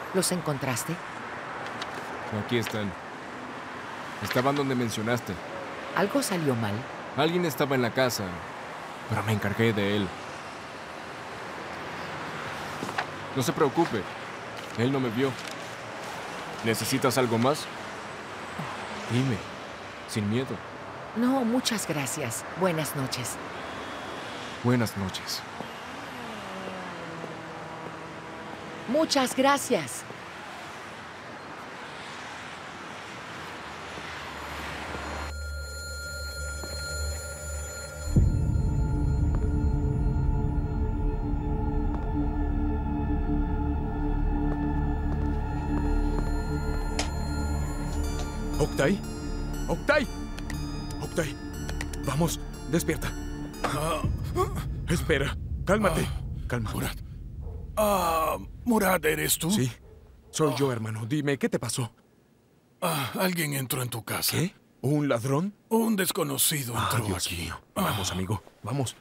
¿Los encontraste? Aquí están. Estaban donde mencionaste. ¿Algo salió mal? Alguien estaba en la casa, pero me encargué de él. No se preocupe. Él no me vio. ¿Necesitas algo más? Dime, sin miedo. No, muchas gracias. Buenas noches. Buenas noches. Muchas gracias. ¿Oktay? ¡Oktay! ¡Oktay! Vamos, despierta. Espera, cálmate. Calma. Murad. Murad, ¿eres tú? Sí, soy yo, hermano. Dime, ¿qué te pasó? Alguien entró en tu casa. ¿Qué? ¿Un ladrón? Un desconocido entró Dios aquí. mío. Vamos, amigo, vamos.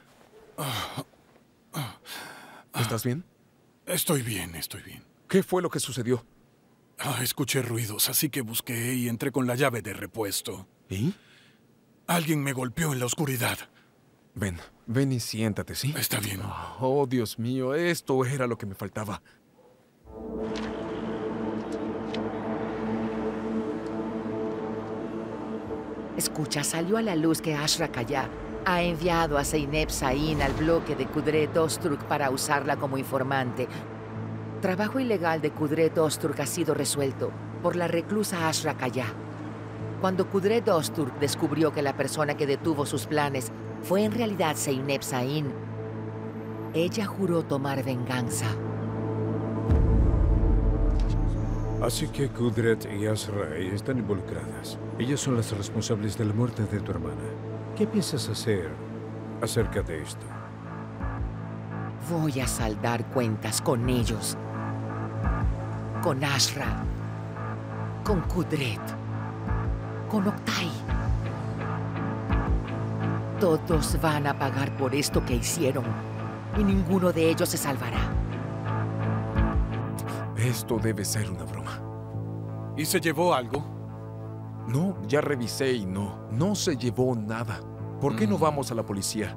¿Estás bien? Estoy bien, estoy bien. ¿Qué fue lo que sucedió? Escuché ruidos, así que busqué y entré con la llave de repuesto. ¿Y? Alguien me golpeó en la oscuridad. Ven y siéntate, ¿sí? Está bien. Oh, Dios mío, esto era lo que me faltaba. Escucha, salió a la luz que Ashra Kaya ha enviado a Zeynep Zain al bloque de Kudret Ostruk para usarla como informante. Trabajo ilegal de Kudret Ostruk ha sido resuelto por la reclusa Ashra Kaya. Cuando Kudret Ostruk descubrió que la persona que detuvo sus planes fue en realidad Zeynep Zain, ella juró tomar venganza. Así que Kudret y Azrael están involucradas. Ellas son las responsables de la muerte de tu hermana. ¿Qué piensas hacer acerca de esto? Voy a saldar cuentas con ellos. Con Ashra. Con Kudret. Con Oktay. Todos van a pagar por esto que hicieron. Y ninguno de ellos se salvará. Esto debe ser una broma. ¿Y se llevó algo? No, ya revisé y no se llevó nada. ¿Por qué no vamos a la policía?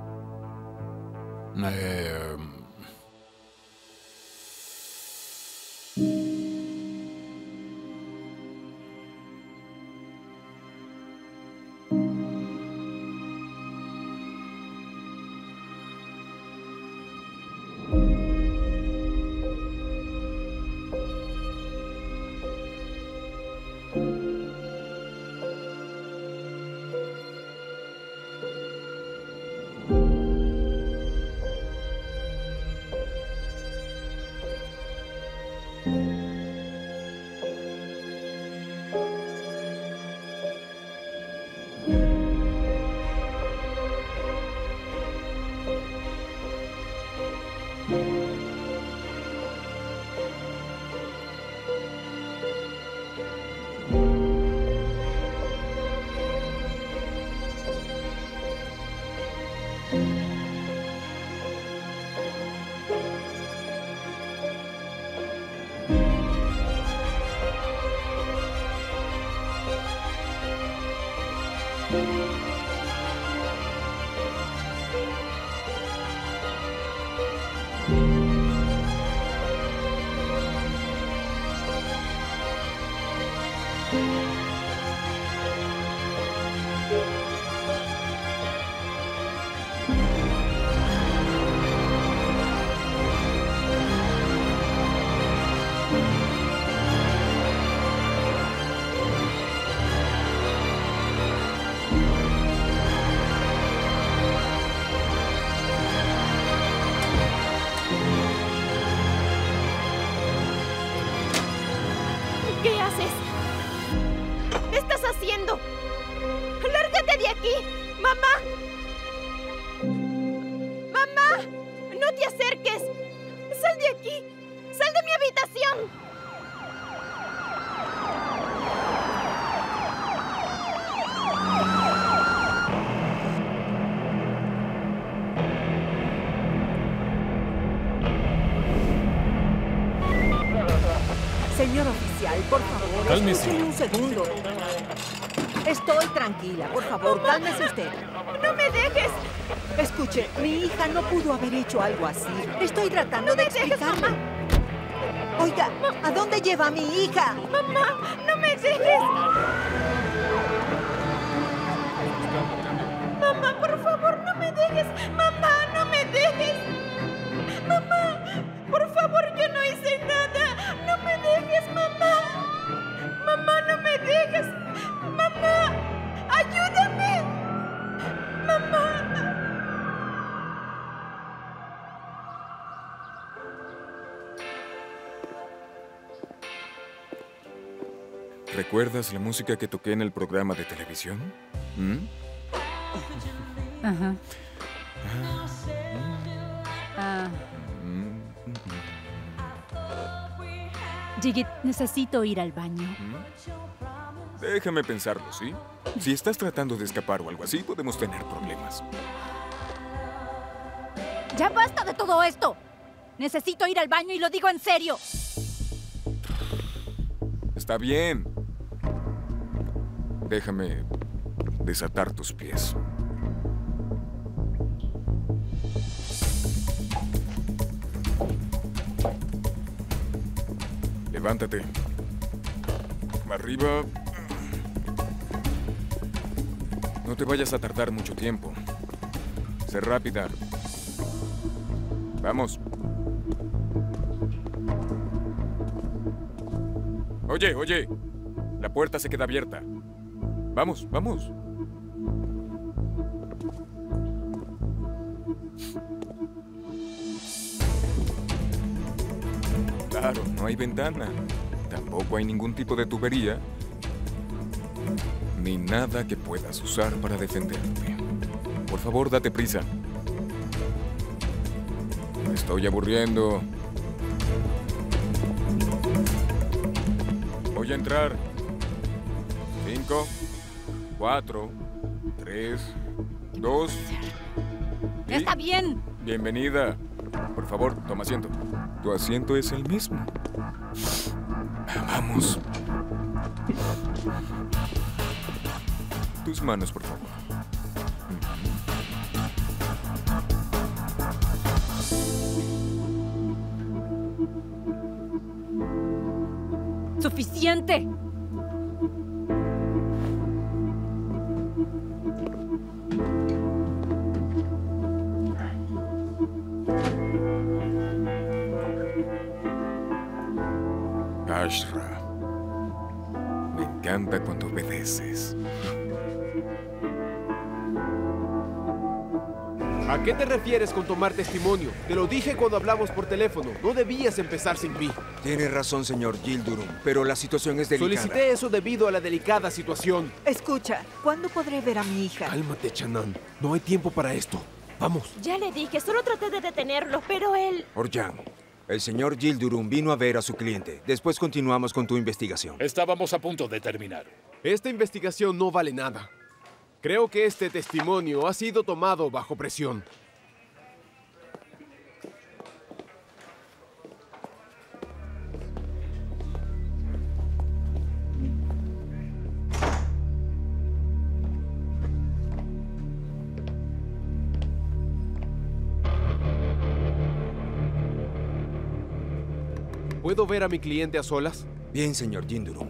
¿Qué haces? ¿Qué estás haciendo? ¡Lárgate de aquí! ¡Mamá! ¡Mamá! ¡No te acerques! ¡Sal de aquí! ¡Sal de mi habitación! oficial, por favor, Cálmese. escúcheme un segundo. Estoy tranquila, por favor, cálmese usted. ¡No me dejes! Escuche, mi hija no pudo haber hecho algo así. Estoy tratando de explicarle. Oiga, ¿a dónde lleva a mi hija? ¡Mamá! ¡No me dejes! ¡Mamá, por favor, no me dejes! ¡Mamá, no me dejes! ¡Mamá! Por favor, yo no hice nada. ¡No me dejes, mamá! ¡Mamá, no me dejes! ¡Mamá! ¡Ayúdame! ¡Mamá! ¿Recuerdas la música que toqué en el programa de televisión? ¿Mm? Ajá. Ah, Jigit, necesito ir al baño. Déjame pensarlo, ¿sí? Si estás tratando de escapar o algo así, podemos tener problemas. ¡Ya basta de todo esto! Necesito ir al baño y lo digo en serio. Está bien. Déjame desatar tus pies. Levántate. Arriba. No te vayas a tardar mucho tiempo. Sé rápida. Vamos. Oye, oye. La puerta se queda abierta. Vamos, vamos. Claro, no hay ventana. Tampoco hay ningún tipo de tubería. Ni nada que puedas usar para defenderte. Por favor, date prisa. Me estoy aburriendo. Voy a entrar. 5, 4, 3, 2. ¡Está bien! Bienvenida. Por favor, toma asiento. Tu asiento es el mismo. Vamos. Tus manos, por favor. ¡Suficiente! Ashra. Me encanta cuando obedeces. ¿A qué te refieres con tomar testimonio? Te lo dije cuando hablamos por teléfono. No debías empezar sin mí. Tiene razón, señor Gildurum, pero la situación es delicada. Solicité eso debido a la delicada situación. Escucha, ¿cuándo podré ver a mi hija? Cálmate, Chanan. No hay tiempo para esto. Vamos. Ya le dije, solo traté de detenerlo, pero él... Orjan, el señor Gildurum vino a ver a su cliente. Después continuamos con tu investigación. Estábamos a punto de terminar. Esta investigación no vale nada. Creo que este testimonio ha sido tomado bajo presión. ¿Puedo ver a mi cliente a solas? Bien, señor Gildurum.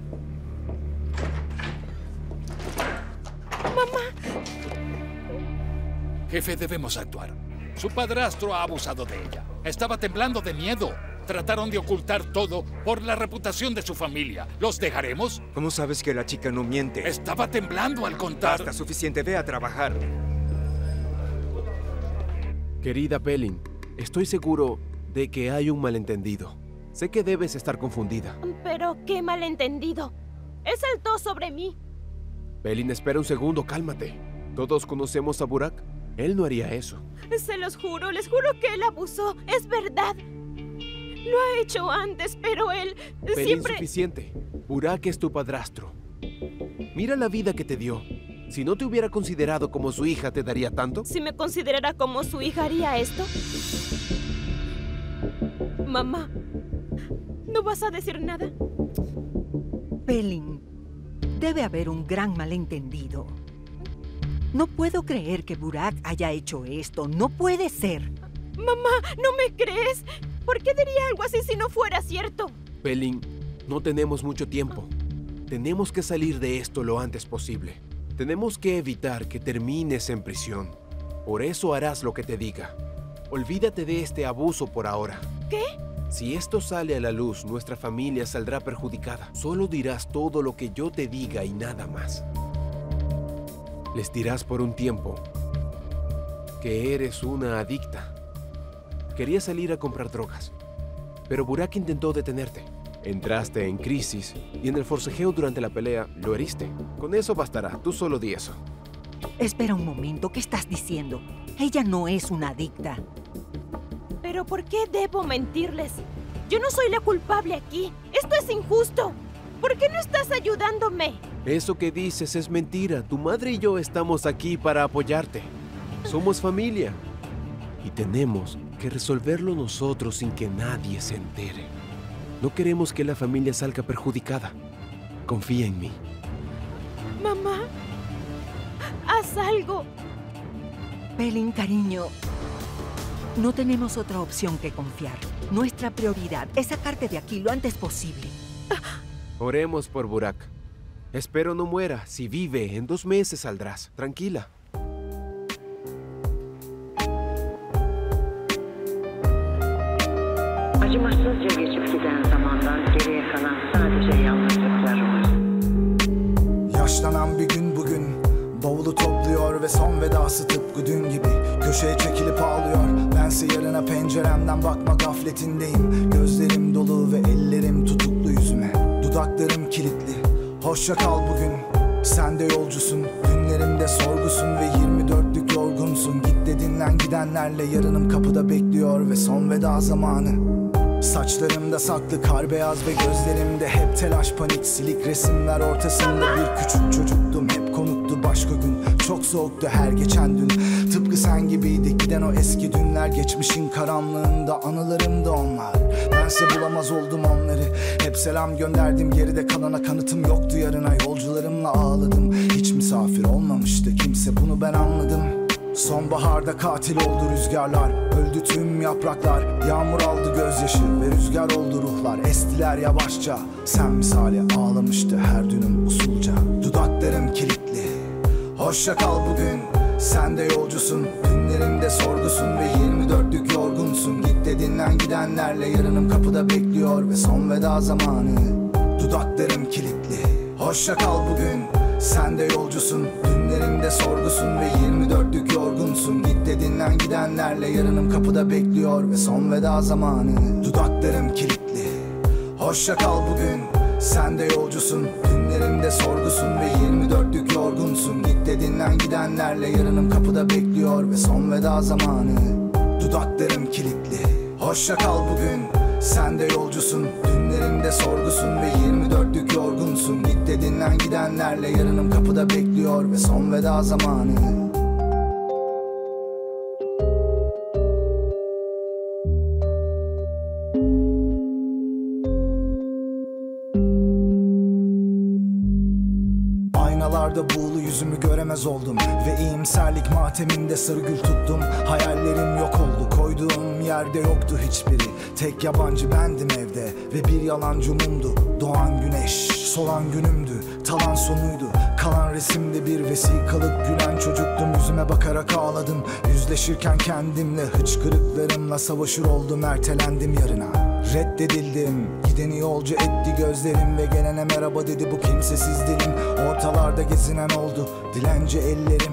Jefe, debemos actuar. Su padrastro ha abusado de ella. Estaba temblando de miedo. Trataron de ocultar todo por la reputación de su familia. ¿Los dejaremos? ¿Cómo sabes que la chica no miente? Estaba temblando al contar. Basta, suficiente. Ve a trabajar. Querida Pelin, estoy seguro de que hay un malentendido. Sé que debes estar confundida. Pero qué malentendido. Él saltó sobre mí. Pelin, espera un segundo, cálmate. ¿Todos conocemos a Burak? Él no haría eso. Se los juro, les juro que él abusó. Es verdad. Lo ha hecho antes, pero él Pelin, siempre... suficiente. Burak es tu padrastro. Mira la vida que te dio. Si no te hubiera considerado como su hija, ¿te daría tanto? Si me considerara como su hija, ¿haría esto? Mamá, ¿no vas a decir nada? Pelin, debe haber un gran malentendido. No puedo creer que Burak haya hecho esto. No puede ser. Mamá, ¿no me crees? ¿Por qué diría algo así si no fuera cierto? Pelin, no tenemos mucho tiempo. Tenemos que salir de esto lo antes posible. Tenemos que evitar que termines en prisión. Por eso harás lo que te diga. Olvídate de este abuso por ahora. ¿Qué? Si esto sale a la luz, nuestra familia saldrá perjudicada. Solo dirás todo lo que yo te diga y nada más. Les dirás por un tiempo que eres una adicta. Querías salir a comprar drogas, pero Burak intentó detenerte. Entraste en crisis y en el forcejeo durante la pelea lo heriste. Con eso bastará, tú solo di eso. Espera un momento, ¿qué estás diciendo? Ella no es una adicta. ¿Pero por qué debo mentirles? Yo no soy la culpable aquí. Esto es injusto. ¿Por qué no estás ayudándome? Eso que dices es mentira. Tu madre y yo estamos aquí para apoyarte. Somos familia. Y tenemos que resolverlo nosotros sin que nadie se entere. No queremos que la familia salga perjudicada. Confía en mí. Mamá, haz algo. Pelin, cariño, no tenemos otra opción que confiar. Nuestra prioridad es sacarte de aquí lo antes posible. Oremos por Burak. Espero no muera. Si vive, en 2 meses saldrás. Tranquila. Acımasızca geçip giden zamandan geriye kalan sadece yalnızlıklar var. Yaşlanan bir gün bugün, bavulu topluyor ve son vedası tıpkı dün gibi. Köşeye çekilip ağlıyor, bense yarına penceremden bakma gafletindeyim. Gözlerim dolu ve ellerim tutuklu yüzüme. Dudaklarım kilitli, hoşça kal bugün. Sen de yolcusun, günlerimde sorgusun ve 24'lük yorgunsun. Git de dinlen, gidenlerle yarınım kapıda bekliyor ve son veda zamanı. Saçlarımda saklı kar beyaz ve gözlerimde hep telaş panik. Silik resimler ortasında bir küçük çocuktum. Hep konuktu başka gün. Çok soğuktu her geçen dün. Tıpkı sen gibiydi giden o eski dünler. Geçmişin karanlığında anılarımda onlar. Bense bulamaz oldum onları. Hep selam gönderdim, geride kalana kanıtım yoktu yarına. Yolcularımla ağladım. Hiç misafir olmamıştı kimse, bunu ben anladım. Sonbaharda katil oldu rüzgarlar, öldü tüm yapraklar. Yağmur aldı gözyaşı ve rüzgar oldu ruhlar. Estiler yavaşça, sen misali ağlamıştı her dünüm usulca. Dudaklarım kilitli, hoşça kal bugün. Sen de yolcusun, günlerimde sorgusun ve 24'lük yorgunsun. Git de dinlen, gidenlerle yarınım kapıda bekliyor ve son veda zamanı. Dudaklarım kilitli, hoşça kal bugün. Sen de yolcusun, günlerimde sorgusun ve 24'lük yorgunsun. Git de dinlen, gidenlerle yarınım kapıda bekliyor ve son veda zamanı. Dudaklarım kilitli, hoşça kal bugün. Sen de yolcusun, günlerimde sorgusun ve 24'lük yorgunsun. Git de dinlen, gidenlerle yarınım kapıda bekliyor ve son veda zamanı. Dudaklarım kilitli, hoşça kal bugün. Sen de yolcusun, günlerimde sorgusun ve 24'lük yorgunsun. Git de dinlen, gidenlerle yarınım kapıda bekliyor ve son veda zamanı. Aynalarda buğulu yüzümü göremez oldum ve iyimserlik mateminde sırgül tuttum. Hayallerim yok oldu, koyduğum yerde yoktu hiçbiri. Tek yabancı bendim evde ve bir yalancı mumdu. Doğan güneş, solan günümdü, talan sonuydu. Kalan resimde bir vesikalık gülen çocuktum. Yüzüme bakarak ağladım, yüzleşirken kendimle. Hıçkırıklarımla savaşır oldum, ertelendim yarına. Reddedildim, gideni yolcu etti gözlerim ve gelene merhaba dedi bu kimsesiz dilim. Ortalarda gezinen oldu, dilenci ellerim.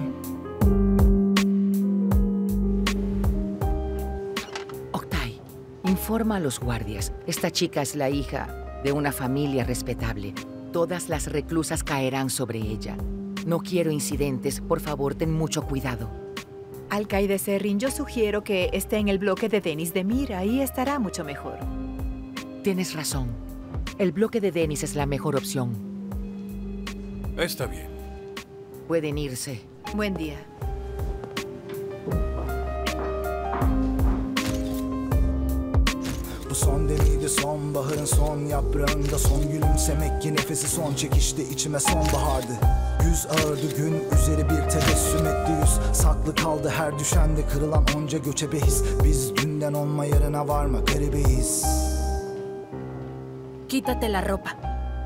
Oktay, informa a los guardias. Esta chica es la hija de una familia respetable. Todas las reclusas caerán sobre ella. No quiero incidentes, por favor, ten mucho cuidado. Alcaide Serrin, yo sugiero que esté en el bloque de Denis Demir, ahí estará mucho mejor. Tienes razón. El bloque de Denis es la mejor opción. Está bien. Pueden irse. Buen día. Bu son deneydi, sonbaharın son yaprağında son gülümsemek ki nefesi son çekişti içime sonbahardı. Güz ağırdı gün üzeri bir tebessüm etti yüz. Saklı kaldı her düşende kırılan onca göçebe his. Biz dünden olma yarına varma garibeyiz. Quítate la ropa.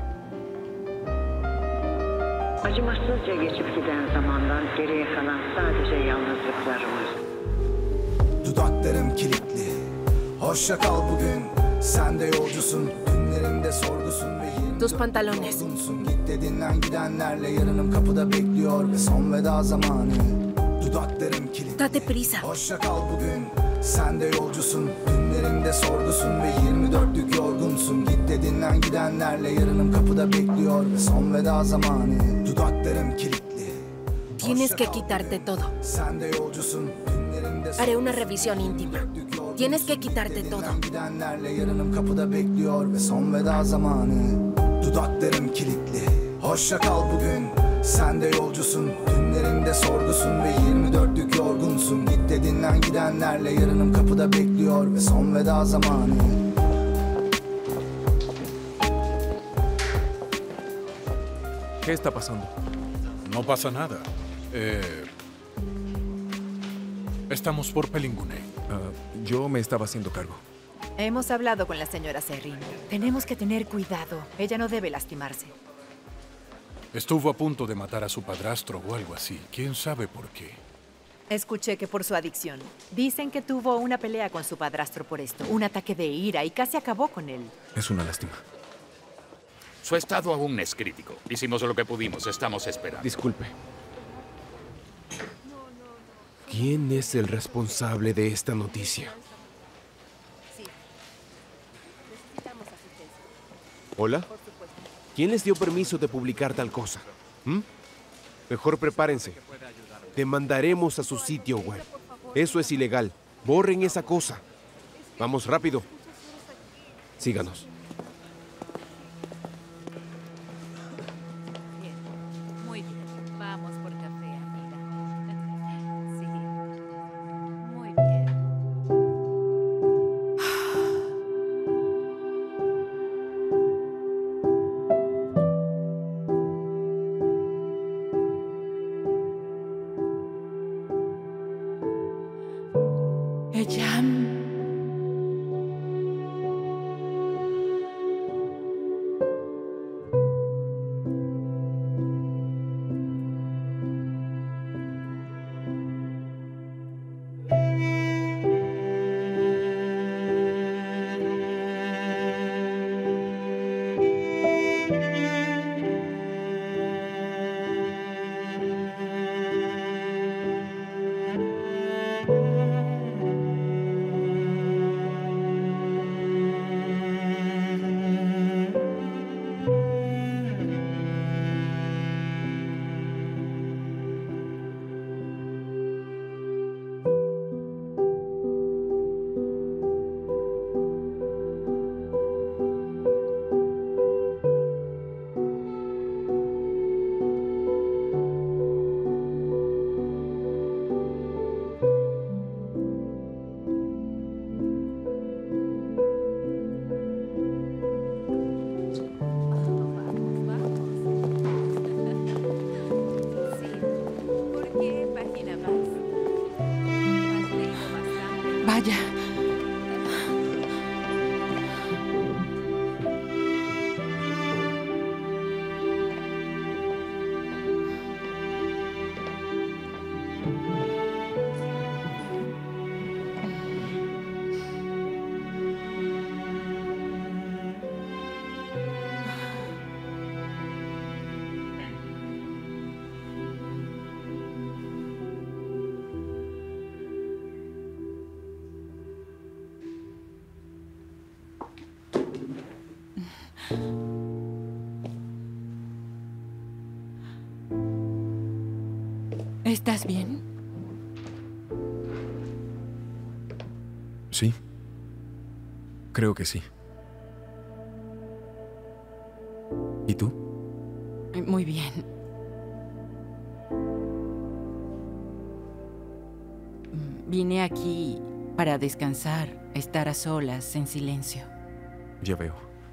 Acımasızca geçip giden zamandan geriye kalan sadece yalnızlıklar var. Dudaklarım kilitli. Hoşça kal bugün. Sen de yolcusun. Dünlerimde sorgusun ve 24 yorgunsun. Git de dinlen gidenlerle yarınım kapıda bekliyor ve son veda zamanı. Dudaklarım kilitli. Date prisa. Hoşça kal bugün. Sen de yolcusun. Dünlerimde sorgusun ve 24'lük yorgunsun. Git de dinlen gidenlerle yarınım kapıda bekliyor ve son veda zamanı. Dudaklarım kilitli. Tienes que quitarte todo. Sen de yolcusun. Haré una revisión íntima. Tienes que quitarte todo. Gidenlerle yarınım kapıda bekliyor ve son veda zamanı. Dudaklarım kilitli. Hoşça kal bugün. Sen de yolcusun. Dünlerimde sorgusun ve 24'lük yorgunsun. Git de dinlen gidenlerle yarınım kapıda bekliyor ve son veda zamanı. ¿Qué está pasando? No pasa nada. Estamos por Pelingune. Yo me estaba haciendo cargo. Hemos hablado con la señora Serrin. Tenemos que tener cuidado. Ella no debe lastimarse. Estuvo a punto de matar a su padrastro o algo así. ¿Quién sabe por qué? Escuché que por su adicción. Dicen que tuvo una pelea con su padrastro por esto. Un ataque de ira y casi acabó con él. Es una lástima. Su estado aún es crítico. Hicimos lo que pudimos. Estamos esperando. Disculpe. ¿Quién es el responsable de esta noticia? ¿Hola? ¿Quién les dio permiso de publicar tal cosa? Mejor prepárense. Demandaremos a su sitio web. Eso es ilegal. Borren esa cosa. Vamos rápido. Síganos. Muy bien. Vamos por café, amiga. Sí. Muy bien. Ecem. Vaya. ¿Estás bien? Sí. Creo que sí. ¿Y tú? Muy bien. Vine aquí para descansar. Estar a solas, en silencio. Ya veo.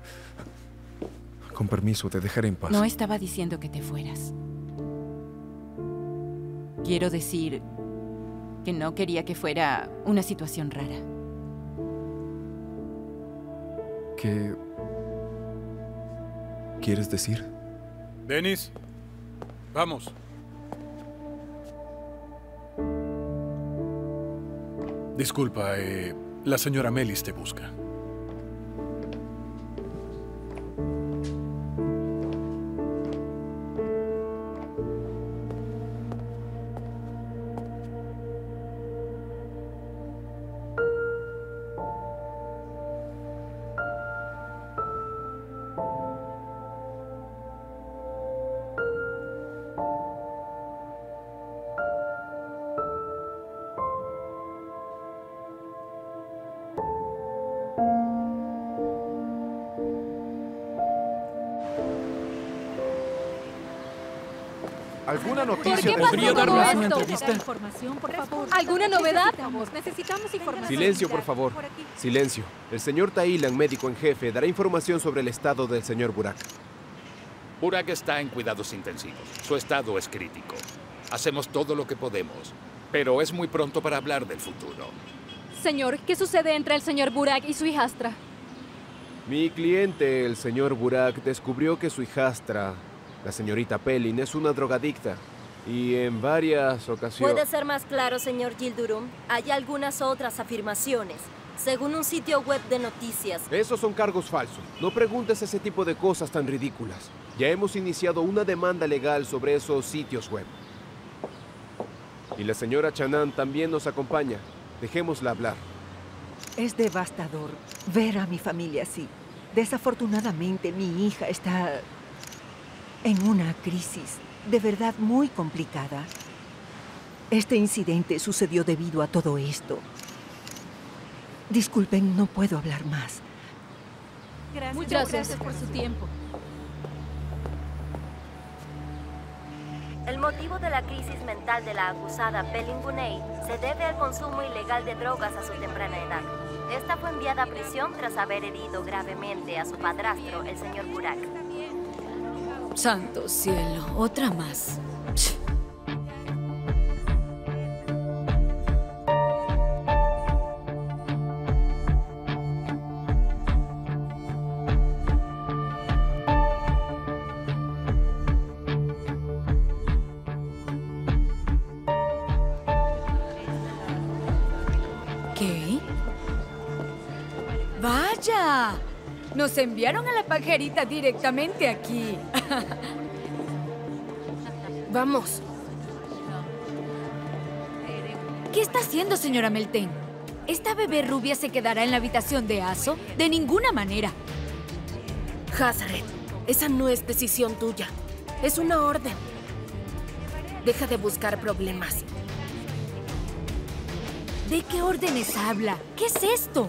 Con permiso, te dejaré en paz. No estaba diciendo que te fueras. Quiero decir que no quería que fuera una situación rara. ¿Qué quieres decir? Dennis, vamos. Disculpa, la señora Melis te busca. ¿Alguna noticia? ¿Podría darnos una entrevista? Información, por favor. ¿Alguna novedad? Necesitamos información. Silencio, por favor. Silencio. El señor Tailan, médico en jefe, dará información sobre el estado del señor Burak. Burak está en cuidados intensivos. Su estado es crítico. Hacemos todo lo que podemos, pero es muy pronto para hablar del futuro. Señor, ¿qué sucede entre el señor Burak y su hijastra? Mi cliente, el señor Burak, descubrió que su hijastra, la señorita Pelin, es una drogadicta. Y en varias ocasiones... ¿Puede ser más claro, señor Yildirim? Hay algunas otras afirmaciones. Según un sitio web de noticias... Esos son cargos falsos. No preguntes ese tipo de cosas tan ridículas. Ya hemos iniciado una demanda legal sobre esos sitios web. Y la señora Chanan también nos acompaña. Dejémosla hablar. Es devastador ver a mi familia así. Desafortunadamente, mi hija está en una crisis de verdad muy complicada. Este incidente sucedió debido a todo esto. Disculpen, no puedo hablar más. Muchas gracias por su tiempo. El motivo de la crisis mental de la acusada Pelin Bunei se debe al consumo ilegal de drogas a su temprana edad. Esta fue enviada a prisión tras haber herido gravemente a su padrastro, el señor Burak. Santo cielo, otra más. ¿Qué? ¡Vaya! Nos enviaron a la pajarita directamente aquí. Vamos. ¿Qué está haciendo, señora Melten? ¿Esta bebé rubia se quedará en la habitación de Aso? De ninguna manera. Hazaret, esa no es decisión tuya. Es una orden. Deja de buscar problemas. ¿De qué órdenes habla? ¿Qué es esto?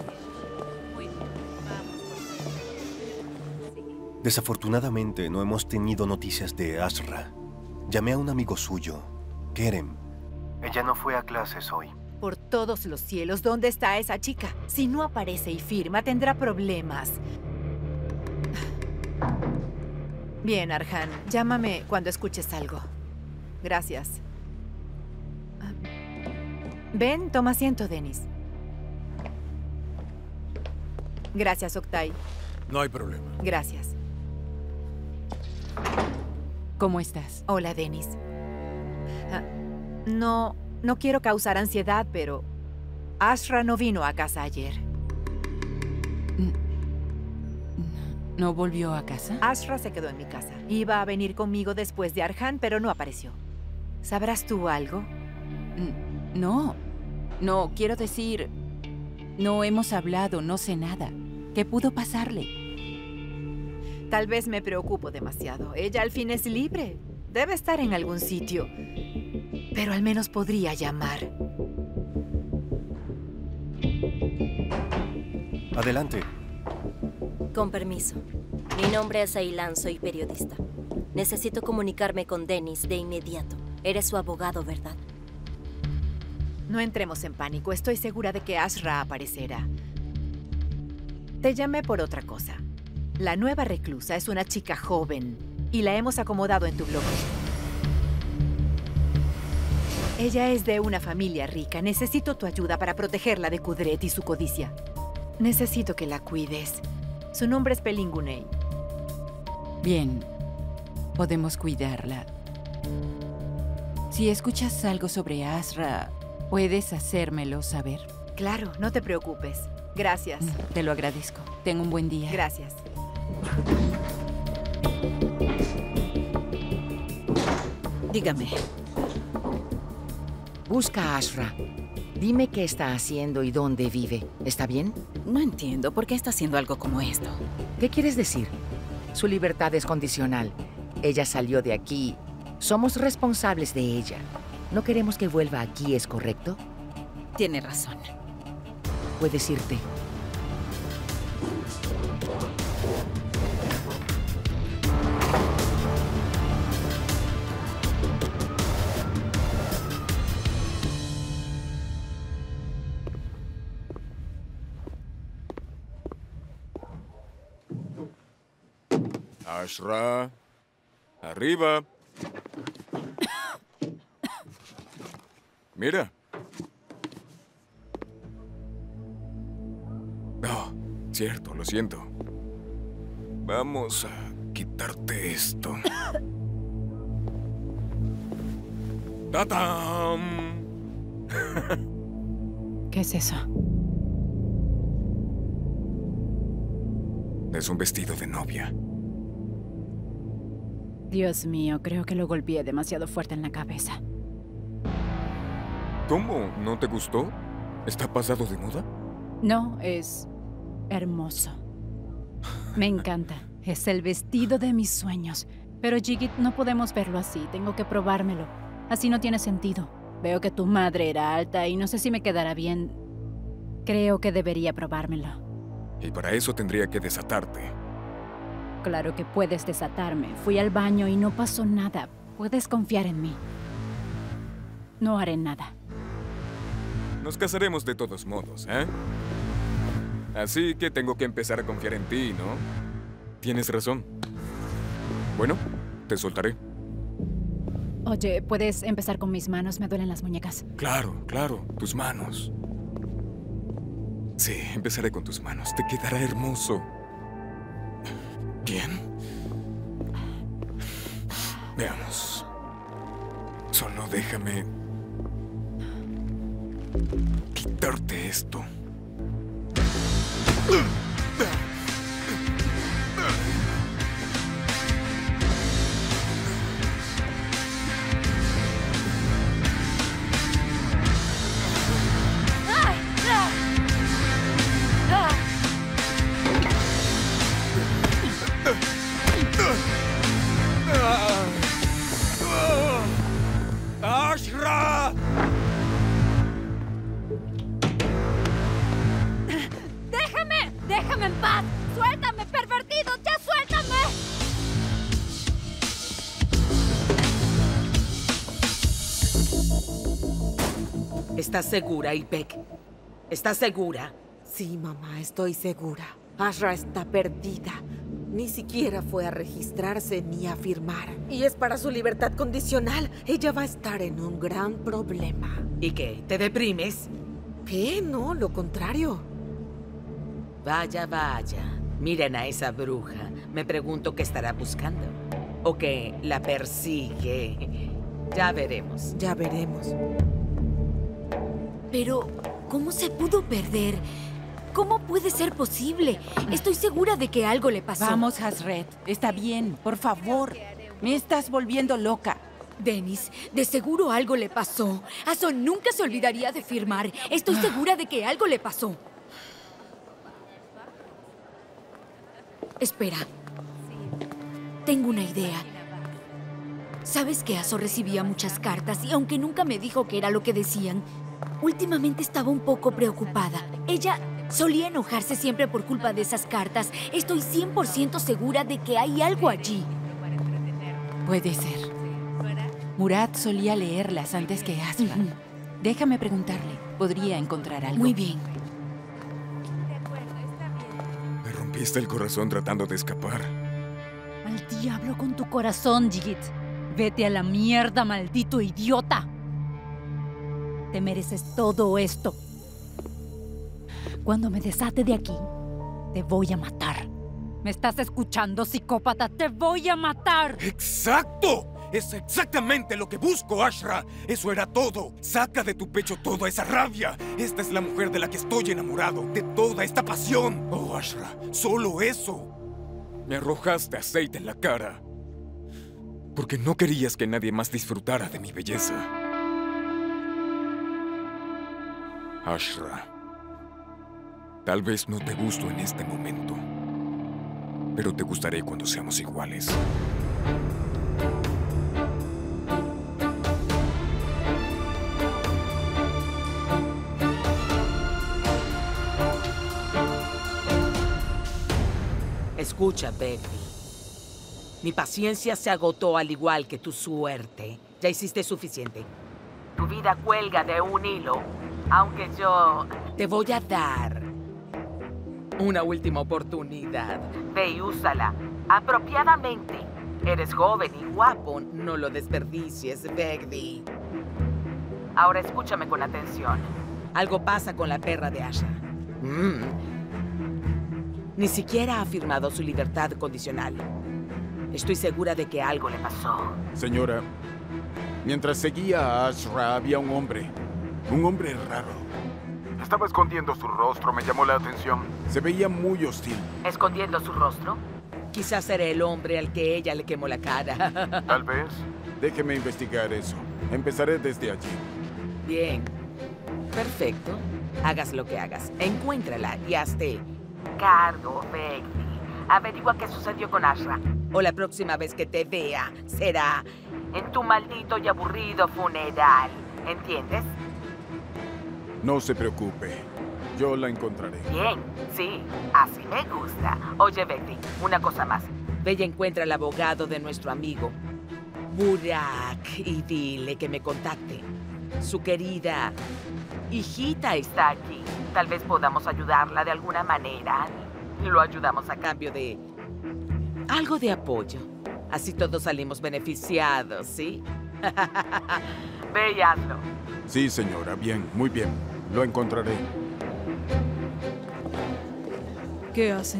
Desafortunadamente, no hemos tenido noticias de Asra. Llamé a un amigo suyo, Kerem. Ella no fue a clases hoy. Por todos los cielos, ¿dónde está esa chica? Si no aparece y firma, tendrá problemas. Bien, Arhan, llámame cuando escuches algo. Gracias. Ven, toma asiento, Dennis. Gracias, Oktay. No hay problema. Gracias. ¿Cómo estás? Hola, Dennis. No quiero causar ansiedad, pero Ashra no vino a casa ayer. ¿No volvió a casa? Ashra se quedó en mi casa. Iba a venir conmigo después de Arhan, pero no apareció. ¿Sabrás tú algo? No, quiero decir, no hemos hablado, no sé nada. ¿Qué pudo pasarle? Tal vez me preocupo demasiado. Ella al fin es libre. Debe estar en algún sitio. Pero al menos podría llamar. Adelante. Con permiso. Mi nombre es Aylan, soy periodista. Necesito comunicarme con Dennis de inmediato. Eres su abogado, ¿verdad? No entremos en pánico. Estoy segura de que Ashra aparecerá. Te llamé por otra cosa. La nueva reclusa es una chica joven y la hemos acomodado en tu bloque. Ella es de una familia rica. Necesito tu ayuda para protegerla de Kudret y su codicia. Necesito que la cuides. Su nombre es Pelingunei. Bien, podemos cuidarla. Si escuchas algo sobre Asra, ¿puedes hacérmelo saber? Claro, no te preocupes. Gracias. Te lo agradezco. Ten un buen día. Gracias. Dígame. Busca a Ashra. Dime qué está haciendo y dónde vive. ¿Está bien? No entiendo por qué está haciendo algo como esto. ¿Qué quieres decir? Su libertad es condicional. Ella salió de aquí. Somos responsables de ella. No queremos que vuelva aquí, ¿es correcto? Tiene razón. Puedes irte. Ashra, arriba. Mira. Oh, cierto, lo siento. Vamos a quitarte esto. ¡Tatam! ¿Qué es eso? Es un vestido de novia. Dios mío, creo que lo golpeé demasiado fuerte en la cabeza. ¿Cómo? ¿No te gustó? ¿Está pasado de moda? No, es hermoso. Me encanta. Es el vestido de mis sueños. Pero Jigit, no podemos verlo así. Tengo que probármelo. Así no tiene sentido. Veo que tu madre era alta y no sé si me quedará bien. Creo que debería probármelo. Y para eso tendría que desatarte. Claro que puedes desatarme. Fui al baño y no pasó nada. Puedes confiar en mí. No haré nada. Nos casaremos de todos modos, ¿eh? Así que tengo que empezar a confiar en ti, ¿no? Tienes razón. Bueno, te soltaré. Oye, ¿puedes empezar con mis manos? Me duelen las muñecas. Claro, claro. Tus manos. Sí, empezaré con tus manos. Te quedará hermoso. Bien. Veamos. Solo déjame quitarte esto. ¡Ashra! ¡Déjame! ¡Déjame en paz! ¡Suéltame, pervertido! ¡Ya suéltame! ¿Estás segura, Ipek? ¿Estás segura? Sí, mamá, estoy segura. Ashra está perdida. Ni siquiera fue a registrarse ni a firmar. Y es para su libertad condicional. Ella va a estar en un gran problema. ¿Y qué? ¿Te deprimes? ¿Qué? No, lo contrario. Vaya, vaya. Miren a esa bruja. Me pregunto qué estará buscando. ¿O qué la persigue? Ya veremos. Ya veremos. Pero, ¿cómo se pudo perder? ¿Cómo puede ser posible? Estoy segura de que algo le pasó. Vamos, Hasret. Está bien, por favor. Me estás volviendo loca. Dennis, de seguro algo le pasó. Aso nunca se olvidaría de firmar. Estoy segura de que algo le pasó. Espera. Tengo una idea. ¿Sabes que Aso recibía muchas cartas y aunque nunca me dijo qué era lo que decían, últimamente estaba un poco preocupada? Ella solía enojarse siempre por culpa de esas cartas. Estoy 100% segura de que hay algo allí. Puede ser. Murad solía leerlas antes que Asra. Déjame preguntarle. Podría encontrar algo. Muy bien. rompiste el corazón tratando de escapar. Al diablo con tu corazón, Jigit. Vete a la mierda, maldito idiota. Te mereces todo esto. Cuando me desate de aquí, te voy a matar. ¿Me estás escuchando, psicópata? ¡Te voy a matar! ¡Exacto! Es exactamente lo que busco, Ashra. Eso era todo. Saca de tu pecho toda esa rabia. Esta es la mujer de la que estoy enamorado. De toda esta pasión. Oh, Ashra, solo eso. Me arrojaste aceite en la cara. Porque no querías que nadie más disfrutara de mi belleza. Ashra, tal vez no te gusto en este momento, pero te gustaré cuando seamos iguales. Escucha, Becky. Mi paciencia se agotó al igual que tu suerte. Ya hiciste suficiente. Tu vida cuelga de un hilo, aunque yo te voy a dar una última oportunidad. Ve y úsala apropiadamente. Eres joven y guapo, no lo desperdicies, Becky. Ahora escúchame con atención. Algo pasa con la perra de Asha. Ni siquiera ha firmado su libertad condicional. Estoy segura de que algo le pasó. Señora, mientras seguía a Ashra había un hombre raro. Estaba escondiendo su rostro, me llamó la atención. Se veía muy hostil. ¿Escondiendo su rostro? Quizás era el hombre al que ella le quemó la cara. Tal vez. Déjeme investigar eso. Empezaré desde allí. Bien. Perfecto. Hagas lo que hagas. Encuéntrala y hazte cargo, Becky. Averigua qué sucedió con Ashra. O la próxima vez que te vea será en tu maldito y aburrido funeral. ¿Entiendes? No se preocupe. Yo la encontraré. Bien, sí. Así me gusta. Oye, Becky, una cosa más. Ve y encuentra al abogado de nuestro amigo Burak y dile que me contacte. Su querida hijita está aquí. Tal vez podamos ayudarla de alguna manera. Lo ayudamos a cambio de algo de apoyo. Así todos salimos beneficiados, ¿sí? Ve y hazlo. Sí, señora. Bien, muy bien. Lo encontraré. ¿Qué hacen?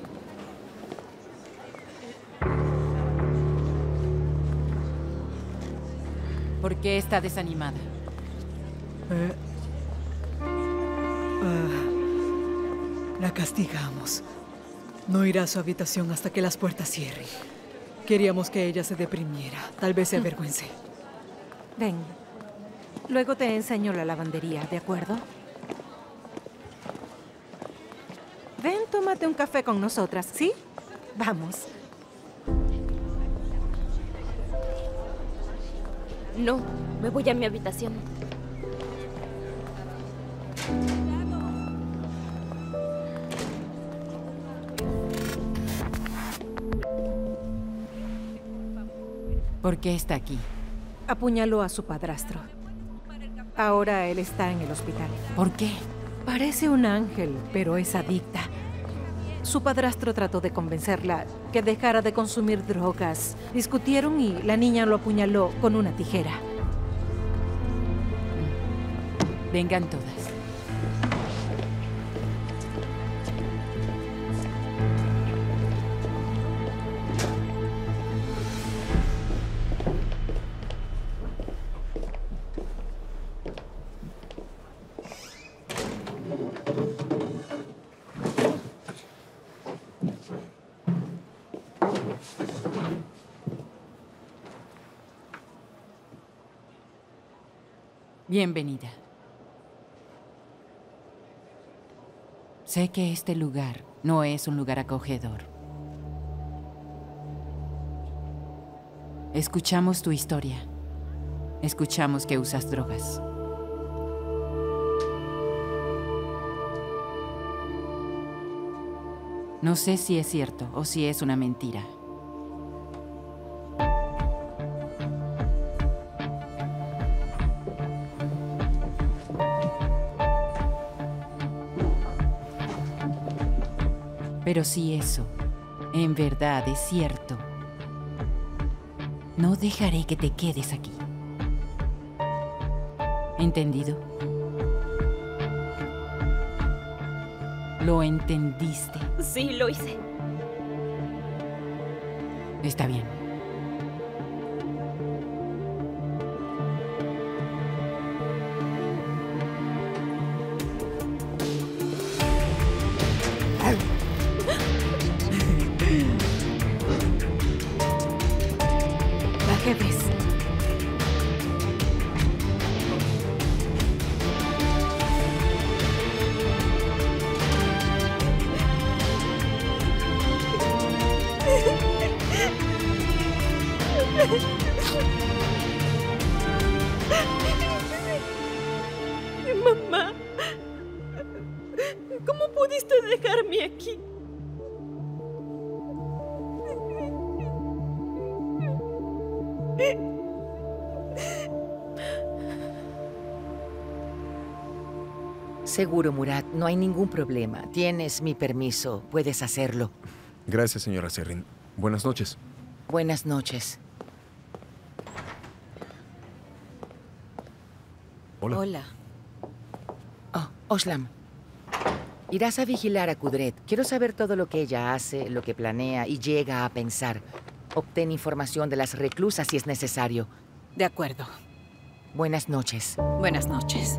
¿Por qué está desanimada? La castigamos. No irá a su habitación hasta que las puertas cierren. Queríamos que ella se deprimiera. Tal vez se avergüence. Ven. Luego te enseño la lavandería, ¿de acuerdo? Ven, tómate un café con nosotras, ¿sí? Vamos. No, me voy a mi habitación. ¿Por qué está aquí? Apuñaló a su padrastro. Ahora él está en el hospital. ¿Por qué? Parece un ángel, pero es adicta. Su padrastro trató de convencerla que dejara de consumir drogas. Discutieron y la niña lo apuñaló con una tijera. Vengan todas. Bienvenida. Sé que este lugar no es un lugar acogedor. Escuchamos tu historia. Escuchamos que usas drogas. No sé si es cierto o si es una mentira. Pero si eso en verdad es cierto, no dejaré que te quedes aquí. ¿Entendido? ¿Lo entendiste? Sí, lo hice. Está bien. ¿Qué ves? Mamá, ¿cómo pudiste dejarme aquí? Seguro, Murat, no hay ningún problema. Tienes mi permiso, puedes hacerlo. Gracias, señora Serrin. Buenas noches. Buenas noches. Hola. Hola. Oh, Oslam. Irás a vigilar a Kudret. Quiero saber todo lo que ella hace, lo que planea y llega a pensar. Obtén información de las reclusas si es necesario. De acuerdo. Buenas noches. Buenas noches.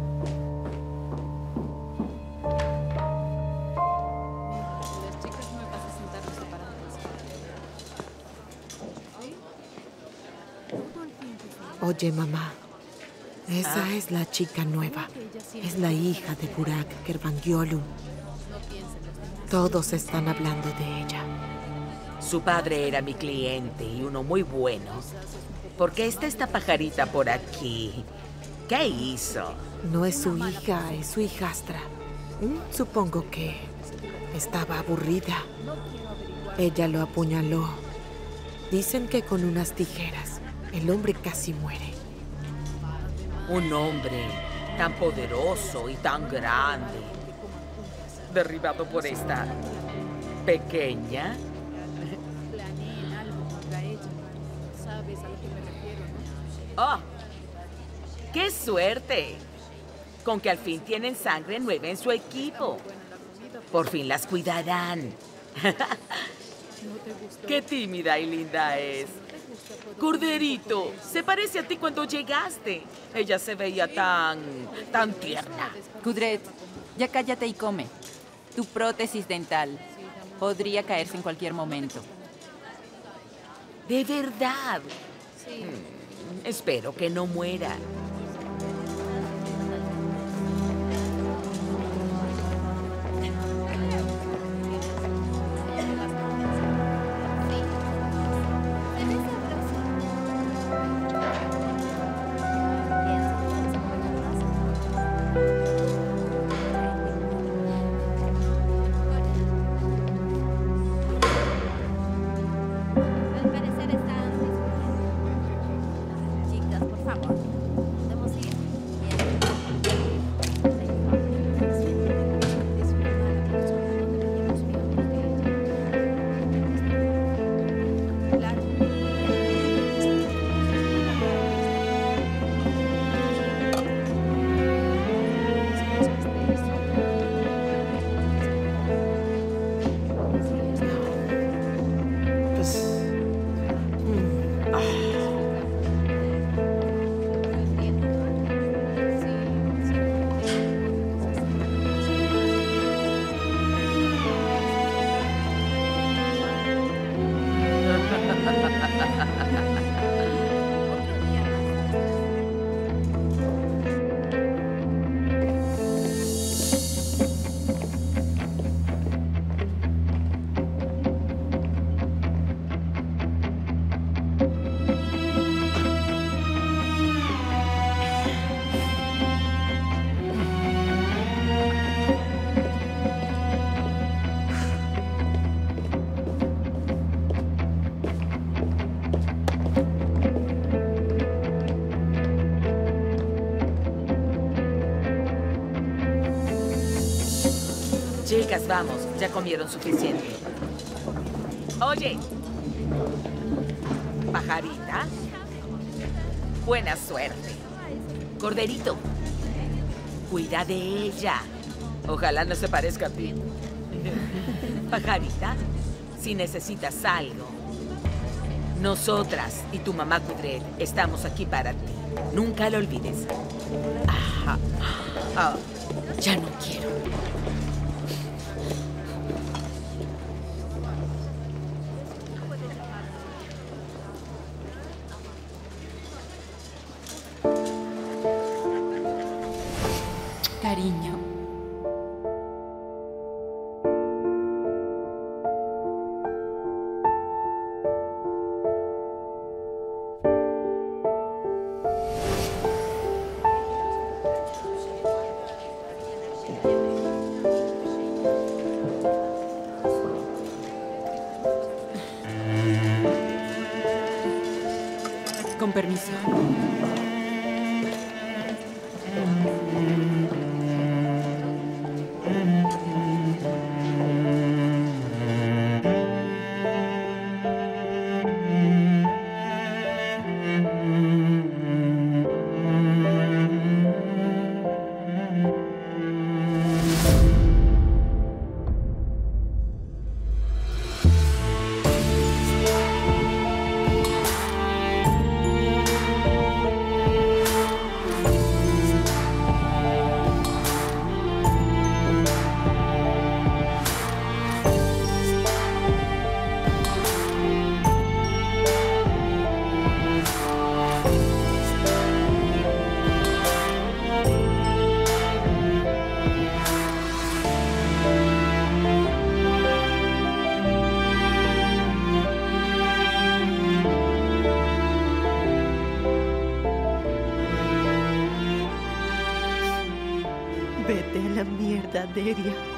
Oye, mamá. Esa es la chica nueva. Es la hija de Burak Kervangiolu. Todos están hablando de ella. Su padre era mi cliente y uno muy bueno. ¿Por qué está esta pajarita por aquí? ¿Qué hizo? No es su hija, es su hijastra. Supongo que estaba aburrida. Ella lo apuñaló. Dicen que con unas tijeras. El hombre casi muere. Un hombre tan poderoso y tan grande, derribado por esta pequeña. ¡Oh! ¡Qué suerte! Con que al fin tienen sangre nueva en su equipo. Por fin las cuidarán. ¡Qué tímida y linda es! Corderito, se parece a ti cuando llegaste. Ella se veía tan tierna. Kudret, ya cállate y come. Tu prótesis dental podría caerse en cualquier momento. ¿De verdad? Espero que no muera. Chicas, por favor. Chicas, vamos. Ya comieron suficiente. Oye. Pajarita. Buena suerte. Corderito. Cuida de ella. Ojalá no se parezca a ti. Pajarita, si necesitas algo, nosotras y tu mamá Kudret estamos aquí para ti. Nunca lo olvides. Ya no quiero. Cariño. Con permiso. Vete a la mierda, Deria.